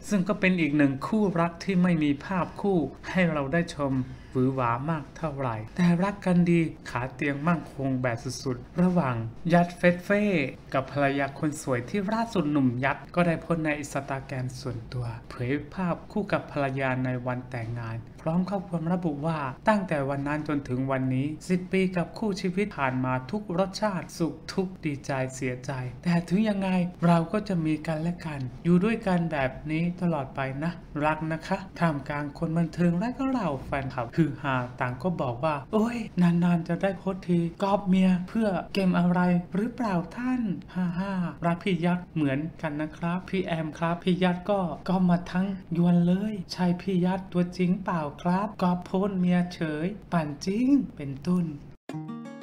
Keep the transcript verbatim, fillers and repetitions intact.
ซึ่งก็เป็นอีกหนึ่งคู่รักที่ไม่มีภาพคู่ให้เราได้ชมหวือหวามากเท่าไหร่แต่รักกันดีขาเตียงมั่งคงแบบสุดๆระหว่างยัดเฟสเฟ่กับภรรยาคนสวยที่ล่าสุดหนุ่มยัดก็ได้โพสต์ในอินสตาแกรมส่วนตัวเผยภาพคู่กับภรรยาในวันแต่งงานพร้อมข้อความระบุว่าตั้งแต่วันนั้นจนถึงวันนี้สิบปีกับคู่ชีวิตผ่านมาทุกรสชาติสุขทุกข์ดีใจเสียใจแต่ถึงยังไงเราก็จะมีกันและกันอยู่ด้วยกันแบบนี้ตลอดไปนะรักนะคะท่ามกลางคนบันเทิงและก็เราแฟนคลับคือฮาต่างก็บอกว่าโอ้ยนานๆจะได้โพสต์ทีกอบเมียเพื่อเกมอะไรหรือเปล่าท่านฮ่าฮ่ารักพี่ยักษ์เหมือนกันนะครับพี่แอมครับพี่ยักษ์ก็ก็มาทั้งยวนเลยใช่พี่ยักษ์ตัวจริงเปล่าครับกอบโพสต์เมียเฉยปั่นจริงเป็นต้น